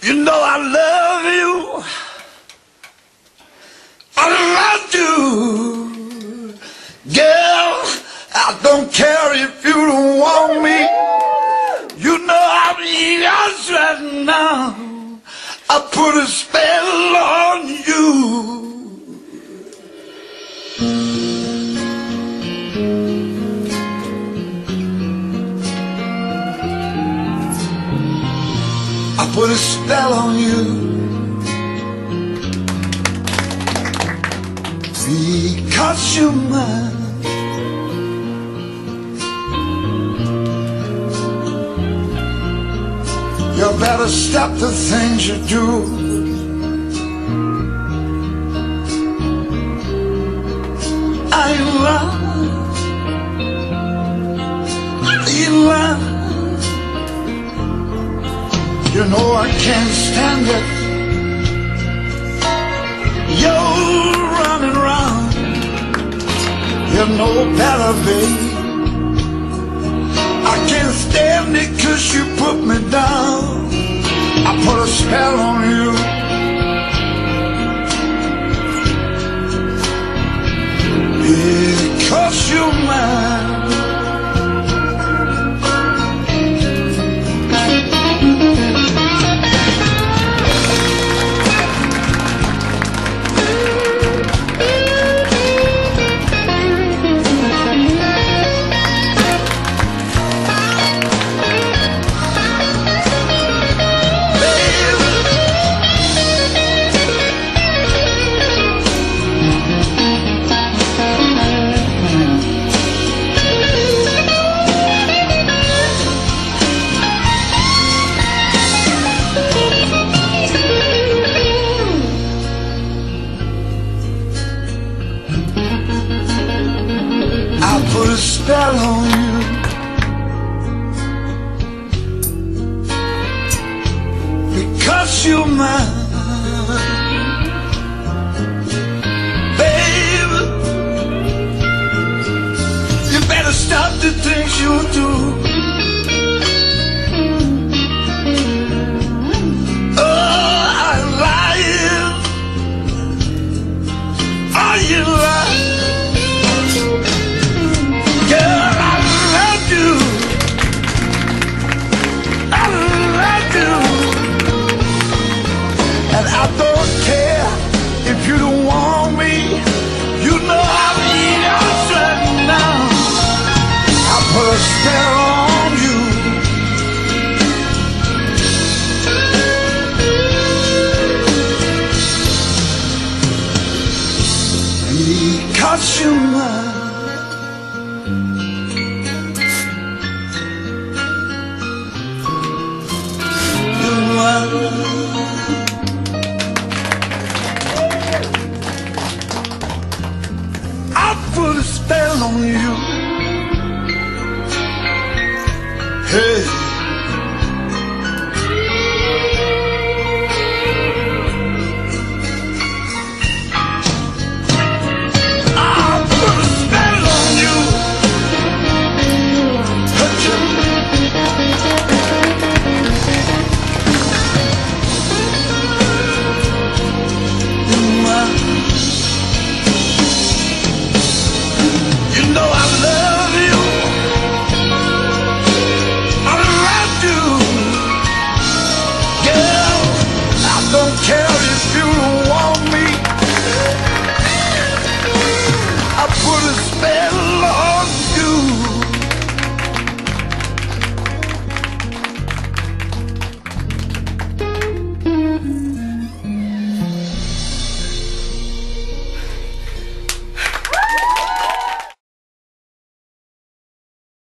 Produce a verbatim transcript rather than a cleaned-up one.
You know I love you. I love you. Girl, I don't care if you don't want me. You know I'm yours right now. I put a spell on you. I put a spell on you because you're mine. You better stop the things you do. I ain't lying. I ain't lying. You know I can't stand it. You're running around. You know better, babe. I can't stand it 'cause you put me down. I put a spell on you. Because you're mine. I put a spell on you. Because you're mine. Baby, you better stop the things you do.